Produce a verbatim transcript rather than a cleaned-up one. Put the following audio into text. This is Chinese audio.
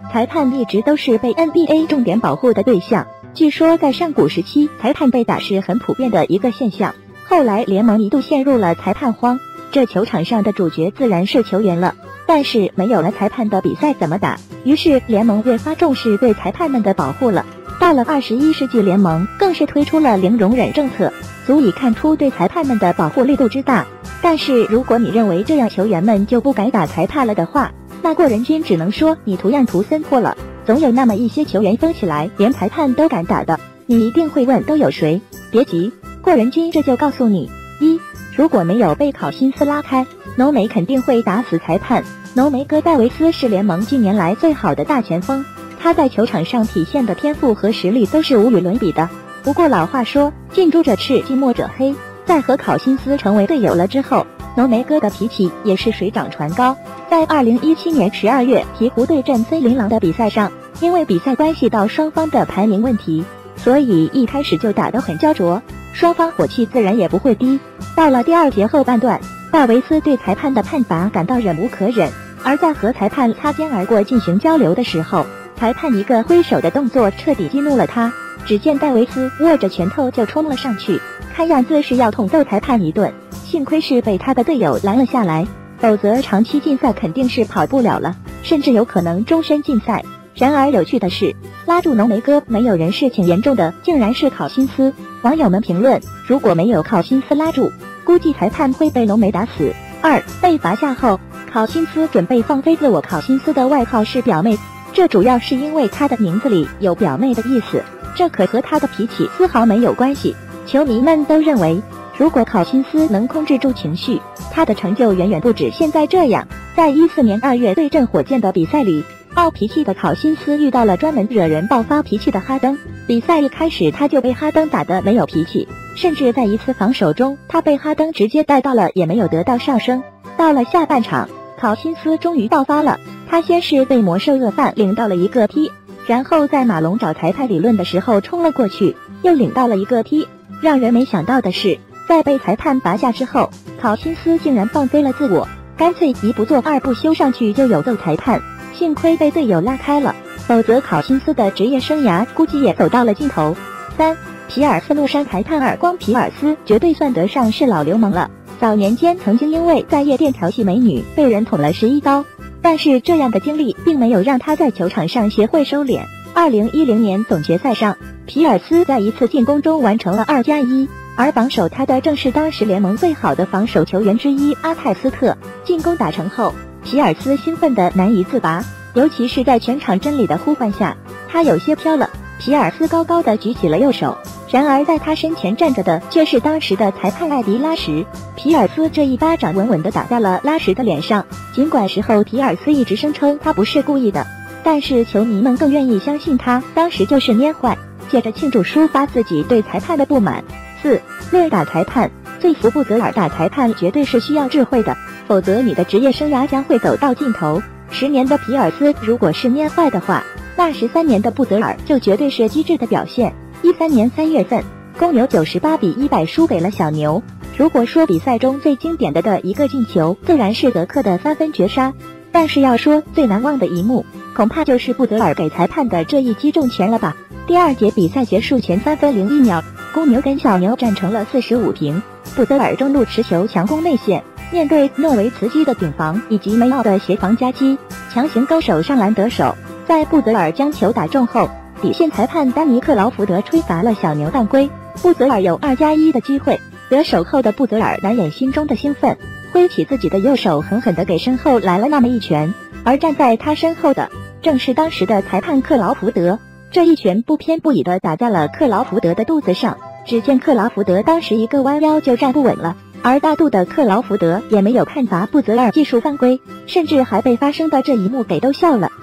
裁判一直都是被 N B A 重点保护的对象。据说在上古时期，裁判被打是很普遍的一个现象。后来联盟一度陷入了裁判荒，这球场上的主角自然是球员了。但是没有了裁判的比赛怎么打？于是联盟越发重视对裁判们的保护了。到了二十一世纪，联盟更是推出了零容忍政策，足以看出对裁判们的保护力度之大。但是如果你认为这样球员们就不敢打裁判了的话，那过人君只能说你图样图森破了。总有那么一些球员疯起来连裁判都敢打的，你一定会问都有谁？别急，过人君这就告诉你：一，如果没有被考辛斯拉开，浓眉肯定会打死裁判。浓眉哥戴维斯是联盟近年来最好的大前锋，他在球场上体现的天赋和实力都是无与伦比的。不过老话说，近朱者赤，近墨者黑，在和考辛斯成为队友了之后，浓眉哥的脾气也是水涨船高。在二零一七年十二月鹈鹕对阵森林狼的比赛上，因为比赛关系到双方的排名问题，所以一开始就打得很焦灼，双方火气自然也不会低。到了第二节后半段，戴维斯对裁判的判罚感到忍无可忍，而在和裁判擦肩而过进行交流的时候，裁判一个挥手的动作彻底激怒了他。只见戴维斯握着拳头就冲了上去，看样子是要痛揍裁判一顿，幸亏是被他的队友拦了下来，否则长期禁赛肯定是跑不了了，甚至有可能终身禁赛。然而有趣的是，拉住浓眉哥没有人事情严重的竟然是考辛斯。网友们评论，如果没有考辛斯拉住，估计裁判会被浓眉打死。二，被罚下后，考辛斯准备放飞自我。考辛斯的外号是表妹，这主要是因为他的名字里有表妹的意思，这可和他的脾气丝毫没有关系。球迷们都认为，如果考辛斯能控制住情绪，他的成就远远不止现在这样。在一四年二月对阵火箭的比赛里，暴脾气的考辛斯遇到了专门惹人爆发脾气的哈登。比赛一开始他就被哈登打得没有脾气，甚至在一次防守中，他被哈登直接带到了也没有得到上升。到了下半场，考辛斯终于爆发了，他先是被魔兽恶犯领到了一个 P， 然后在马龙找裁判理论的时候冲了过去，又领到了一个 P。 让人没想到的是，在被裁判罚下之后，考辛斯竟然放飞了自我，干脆一不做二不休，上去就有揍裁判。幸亏被队友拉开了，否则考辛斯的职业生涯估计也走到了尽头。三，皮尔斯怒扇裁判耳光。皮尔斯绝对算得上是老流氓了，早年间曾经因为在夜店调戏美女被人捅了十一刀，但是这样的经历并没有让他在球场上学会收敛。二零一零年总决赛上，皮尔斯在一次进攻中完成了二加一，而防守他的正是当时联盟最好的防守球员之一阿泰斯特。进攻打成后，皮尔斯兴奋得难以自拔，尤其是在全场真理的呼唤下，他有些飘了。皮尔斯高高的举起了右手，然而在他身前站着的却是当时的裁判艾迪拉什。皮尔斯这一巴掌稳稳地打在了拉什的脸上，尽管事后皮尔斯一直声称他不是故意的，但是球迷们更愿意相信他当时就是捏坏，借着庆祝抒发自己对裁判的不满。四，虐打裁判。最服布泽尔打裁判绝对是需要智慧的，否则你的职业生涯将会走到尽头。十年的皮尔斯如果是捏坏的话，那十三年的布泽尔就绝对是机智的表现。一三年三月份，公牛九十八比一百输给了小牛。如果说比赛中最经典的的一个进球，自然是德克的三分绝杀，但是要说最难忘的一幕，恐怕就是布泽尔给裁判的这一击中拳了吧。第二节比赛结束前三分零一秒，公牛跟小牛战成了四十五平。布泽尔中路持球强攻内线，面对诺维茨基的顶防以及梅奥的协防夹击，强行勾手上篮得手。在布泽尔将球打中后，底线裁判丹尼克劳福德吹罚了小牛犯规，布泽尔有二加一的机会。得手后的布泽尔难掩心中的兴奋，挥起自己的右手狠狠地给身后来了那么一拳，而站在他身后的正是当时的裁判克劳福德。这一拳不偏不倚地打在了克劳福德的肚子上，只见克劳福德当时一个弯腰就站不稳了，而大肚的克劳福德也没有判罚布泽尔技术犯规，甚至还被发生的这一幕给逗笑了。